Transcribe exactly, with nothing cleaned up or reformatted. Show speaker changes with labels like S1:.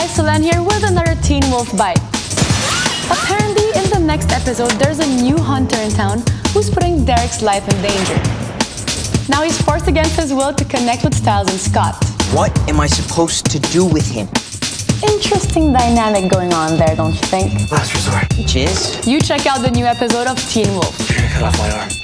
S1: guys, Solenn here with another Teen Wolf Bite. Apparently, in the next episode, there's a new hunter in town who's putting Derek's life in danger. Now he's forced against his will to connect with Styles and Scott.
S2: What am I supposed to do with him?
S1: Interesting dynamic going on there, don't you think?
S3: Last resort.
S2: Which is?
S1: You check out the new episode of Teen Wolf.
S3: You're gonna cut off my arm.